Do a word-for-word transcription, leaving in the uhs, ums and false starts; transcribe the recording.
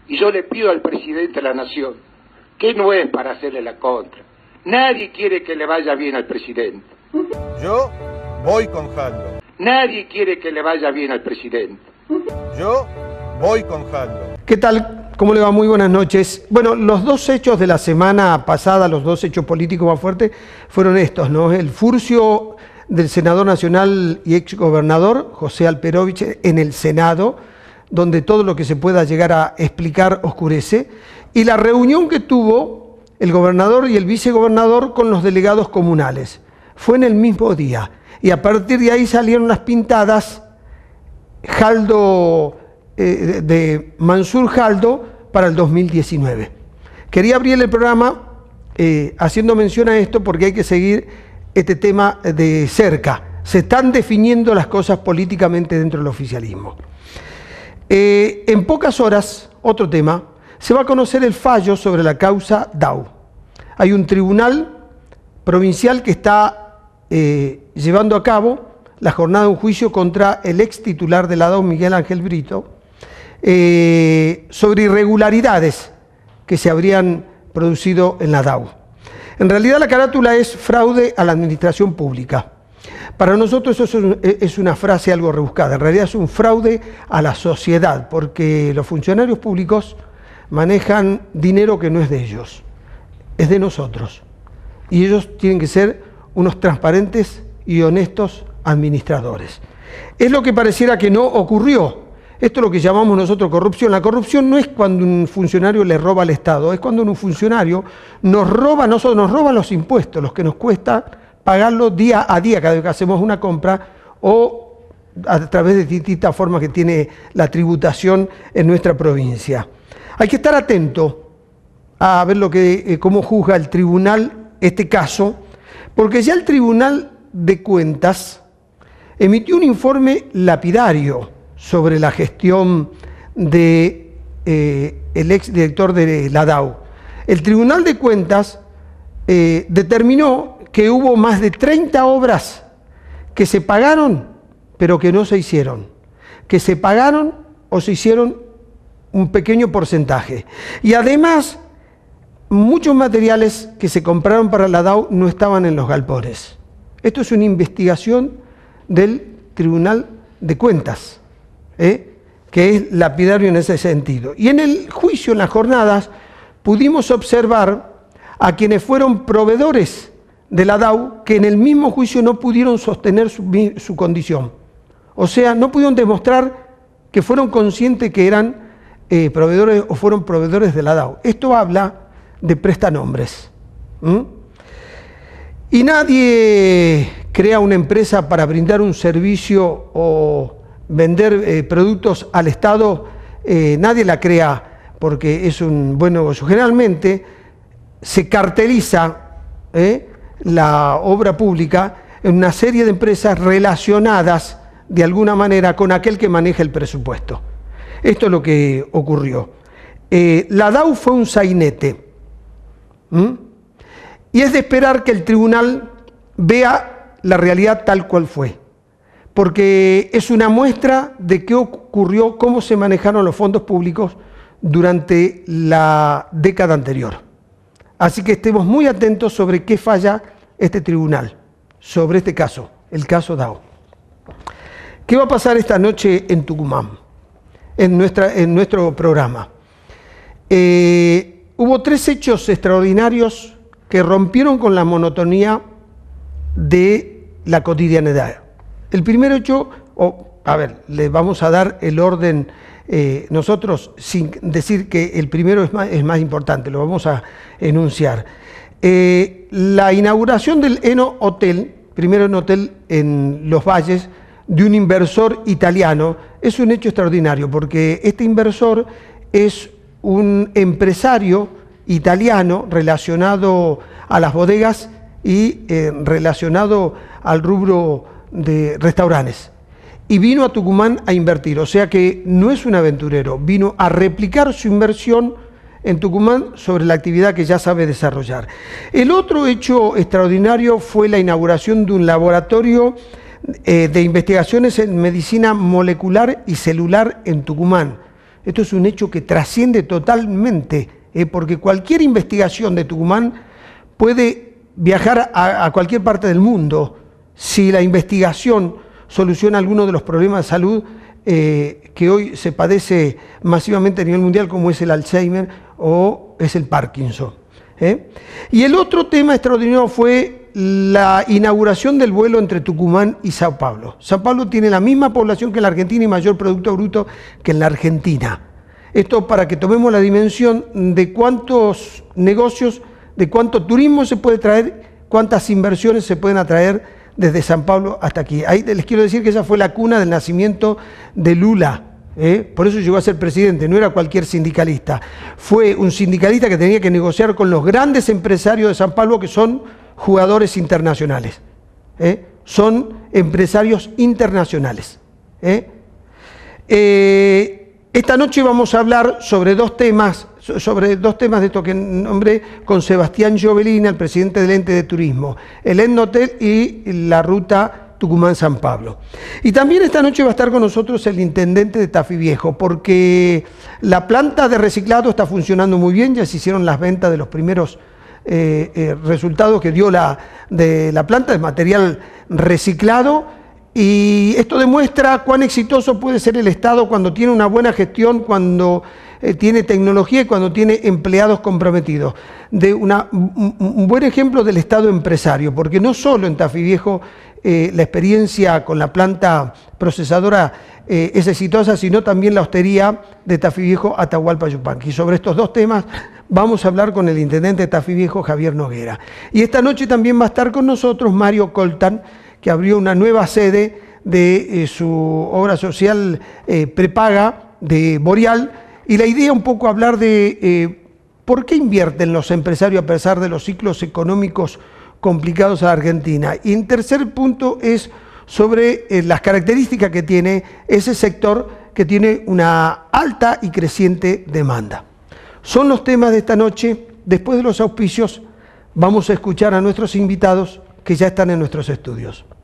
Y yo le pido al presidente de la Nación, que no es para hacerle la contra. Nadie quiere que le vaya bien al presidente. Yo voy con Jaldo. Nadie quiere que le vaya bien al presidente. Yo voy con Jaldo. ¿Qué tal? ¿Cómo le va? Muy buenas noches. Bueno, los dos hechos de la semana pasada, los dos hechos políticos más fuertes, fueron estos, ¿no? El furcio del senador nacional y exgobernador, José Alperovich, en el Senado, donde todo lo que se pueda llegar a explicar oscurece, y la reunión que tuvo el gobernador y el vicegobernador con los delegados comunales. Fue en el mismo día, y a partir de ahí salieron las pintadas Jaldo, eh, de Mansur Jaldo para el dos mil diecinueve. Quería abrir el programa eh, haciendo mención a esto porque hay que seguir este tema de cerca. Se están definiendo las cosas políticamente dentro del oficialismo. Eh, en pocas horas, otro tema, se va a conocer el fallo sobre la causa Dau. Hay un tribunal provincial que está eh, llevando a cabo la jornada de un juicio contra el ex titular de la Dau, Miguel Ángel Brito, eh, sobre irregularidades que se habrían producido en la Dau. En realidad la carátula es fraude a la administración pública. Para nosotros eso es una frase algo rebuscada, en realidad es un fraude a la sociedad, porque los funcionarios públicos manejan dinero que no es de ellos, es de nosotros. Y ellos tienen que ser unos transparentes y honestos administradores. Es lo que pareciera que no ocurrió. Esto es lo que llamamos nosotros corrupción. La corrupción no es cuando un funcionario le roba al Estado, es cuando un funcionario nos roba, nosotros nos roba los impuestos, los que nos cuesta pagarlo día a día cada vez que hacemos una compra o a través de distintas formas que tiene la tributación en nuestra provincia. Hay que estar atento a ver lo que, cómo juzga el tribunal este caso, porque ya el Tribunal de Cuentas emitió un informe lapidario sobre la gestión de eh, el exdirector de la Dau. El Tribunal de Cuentas eh, determinó que hubo más de treinta obras que se pagaron, pero que no se hicieron. Que se pagaron o se hicieron un pequeño porcentaje. Y además, muchos materiales que se compraron para la Dau no estaban en los galpones. Esto es una investigación del Tribunal de Cuentas, ¿eh? que es lapidario en ese sentido. Y en el juicio, en las jornadas, pudimos observar a quienes fueron proveedores de la Dau, que en el mismo juicio no pudieron sostener su, su condición. O sea, no pudieron demostrar que fueron conscientes que eran eh, proveedores o fueron proveedores de la Dau. Esto habla de prestanombres. ¿Mm? Y nadie crea una empresa para brindar un servicio o vender eh, productos al Estado, eh, nadie la crea porque es un buen negocio. Generalmente se carteliza eh, la obra pública en una serie de empresas relacionadas de alguna manera con aquel que maneja el presupuesto. Esto es lo que ocurrió. Eh, la Dau fue un sainete. ¿Mm? Y es de esperar que el tribunal vea la realidad tal cual fue, porque es una muestra de qué ocurrió, cómo se manejaron los fondos públicos durante la década anterior. Así que estemos muy atentos sobre qué falla este tribunal, sobre este caso, el caso Dau. ¿Qué va a pasar esta noche en Tucumán, en, nuestra, en nuestro programa? Eh, hubo tres hechos extraordinarios que rompieron con la monotonía de la cotidianidad. El primer hecho, oh, a ver, les vamos a dar el orden eh, nosotros, sin decir que el primero es más, es más importante, lo vamos a enunciar. Eh, la inauguración del Eno Hotel, primero en hotel en Los Valles, de un inversor italiano, es un hecho extraordinario, porque este inversor es un empresario italiano relacionado a las bodegas y eh, relacionado al rubro de restaurantes. Y vino a Tucumán a invertir, o sea que no es un aventurero, vino a replicar su inversión en Tucumán sobre la actividad que ya sabe desarrollar. El otro hecho extraordinario fue la inauguración de un laboratorio eh, de investigaciones en medicina molecular y celular en Tucumán. Esto es un hecho que trasciende totalmente, eh, porque cualquier investigación de Tucumán puede viajar a, a cualquier parte del mundo. Si la investigación soluciona alguno de los problemas de salud eh, que hoy se padece masivamente a nivel mundial, como es el Alzheimer o es el Parkinson. ¿eh? Y el otro tema extraordinario fue la inauguración del vuelo entre Tucumán y Sao Paulo. Sao Paulo tiene la misma población que la Argentina y mayor Producto Bruto que en la Argentina. Esto para que tomemos la dimensión de cuántos negocios, de cuánto turismo se puede traer, cuántas inversiones se pueden atraer desde San Pablo hasta aquí. Ahí les quiero decir que esa fue la cuna del nacimiento de Lula. ¿eh? Por eso llegó a ser presidente, no era cualquier sindicalista. Fue un sindicalista que tenía que negociar con los grandes empresarios de San Pablo, que son jugadores internacionales. ¿eh? Son empresarios internacionales. ¿eh? Eh, esta noche vamos a hablar sobre dos temas, sobre dos temas de esto que nombré con Sebastián Giovelina, el presidente del ente de turismo, el Etnotel y la ruta Tucumán-San Pablo. Y también esta noche va a estar con nosotros el intendente de Tafí Viejo, porque la planta de reciclado está funcionando muy bien, ya se hicieron las ventas de los primeros eh, eh, resultados que dio la, de la planta de material reciclado. Y esto demuestra cuán exitoso puede ser el Estado cuando tiene una buena gestión, cuando eh, tiene tecnología y cuando tiene empleados comprometidos. De una, un, un buen ejemplo del Estado empresario, porque no solo en Tafí Viejo eh, la experiencia con la planta procesadora eh, es exitosa, sino también la hostería de Tafí Viejo, Atahualpa Yupanqui. Y sobre estos dos temas vamos a hablar con el intendente de Tafí Viejo, Javier Noguera. Y esta noche también va a estar con nosotros Mario Coltan, que abrió una nueva sede de eh, su obra social eh, prepaga de Boreal, y la idea un poco hablar de eh, por qué invierten los empresarios a pesar de los ciclos económicos complicados a la Argentina. Y en tercer punto es sobre eh, las características que tiene ese sector que tiene una alta y creciente demanda. Son los temas de esta noche. Después de los auspicios vamos a escuchar a nuestros invitados que ya están en nuestros estudios.